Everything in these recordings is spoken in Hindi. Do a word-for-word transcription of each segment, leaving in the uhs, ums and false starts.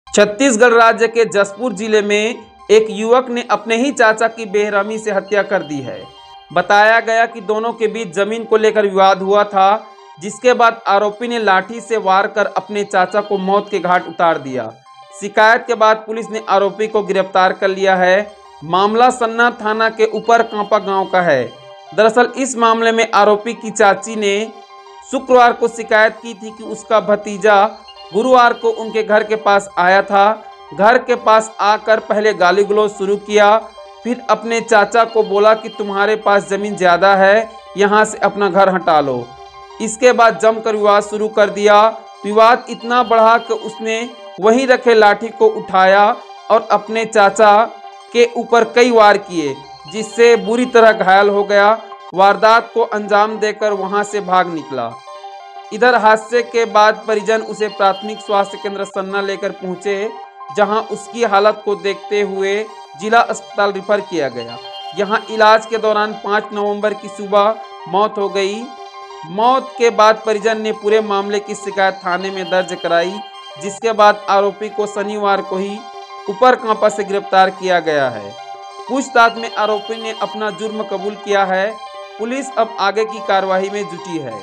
छत्तीसगढ़ राज्य के जशपुर जिले में एक युवक ने अपने ही चाचा की बेरहमी से हत्या कर दी है। बताया गया कि दोनों के बीच जमीन को लेकर विवाद हुआ था, जिसके बाद आरोपी ने लाठी से वार कर अपने चाचा को मौत के घाट उतार दिया। शिकायत के बाद पुलिस ने आरोपी को गिरफ्तार कर लिया है। मामला सन्ना थाना के ऊपर कांपा गांव का है। दरअसल इस मामले में आरोपी की चाची ने शुक्रवार को शिकायत की थी कि उसका भतीजा गुरुवार को उनके घर के पास आया था। घर के पास आकर पहले गाली गलौज शुरू किया, फिर अपने चाचा को बोला कि तुम्हारे पास ज़मीन ज़्यादा है, यहाँ से अपना घर हटा लो। इसके बाद जमकर विवाद शुरू कर दिया। विवाद इतना बढ़ा कि उसने वहीं रखे लाठी को उठाया और अपने चाचा के ऊपर कई वार किए, जिससे बुरी तरह घायल हो गया। वारदात को अंजाम देकर वहां से भाग निकला। इधर हादसे के बाद परिजन उसे प्राथमिक स्वास्थ्य केंद्र सन्ना लेकर पहुंचे, जहां उसकी हालत को देखते हुए जिला अस्पताल रिफर किया गया। यहां इलाज के दौरान पाँच नवंबर की सुबह मौत हो गई। मौत के बाद परिजन ने पूरे मामले की शिकायत थाने में दर्ज कराई, जिसके बाद आरोपी को शनिवार को ही ऊपर कांपा से गिरफ्तार किया गया है। पूछताछ में आरोपी ने अपना जुर्म कबूल किया है। पुलिस अब आगे की कार्रवाई में जुटी है।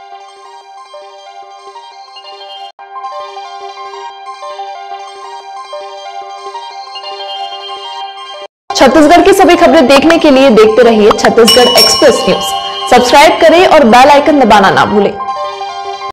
छत्तीसगढ़ की सभी खबरें देखने के लिए देखते रहिए छत्तीसगढ़ एक्सप्रेस न्यूज। सब्सक्राइब करें और बेल आइकन दबाना ना भूलें।